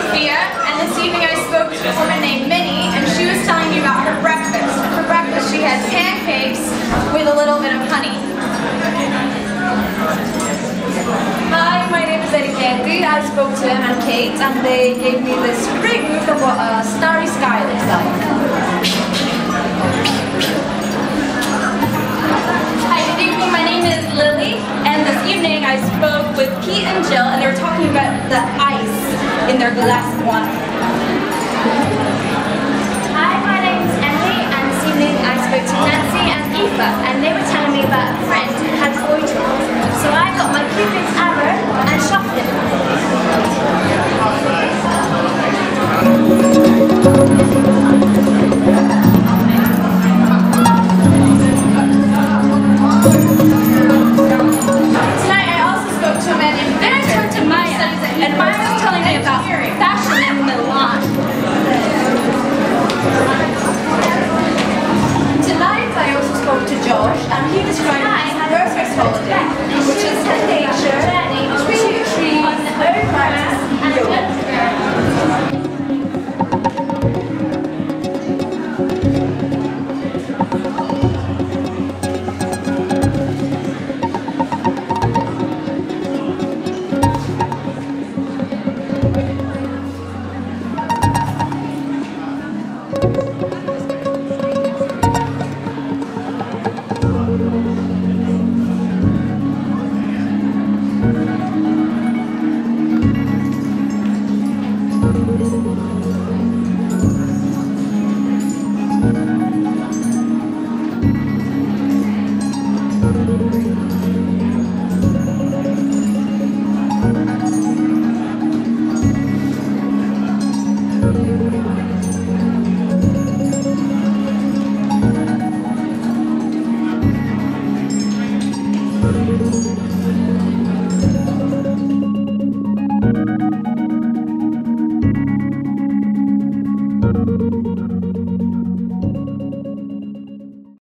Sophia, and this evening I spoke to a woman named Minnie, and she was telling me about her breakfast. For breakfast she had pancakes with a little bit of honey. Hi, my name is Eriketi. I spoke to him and Kate, and they gave me this great view of what a starry sky looks like. Hi, good evening. My name is Lilly, and this evening I spoke with Pete and Jill, and they were talking about the ice in their glass of wine. Hi, my name is Emily, and this evening I spoke to Nancy and Eva, and they were telling me about a friend who had boy toys. So I got my Cupid's arrow and shot him. Tonight I also spoke to a man named Victor. Then I turned to Maya, and Maya was telling me about fashion in Milan. Tonight I also spoke to Josh, and he described his perfect holiday, which is a nature between trees and yoga.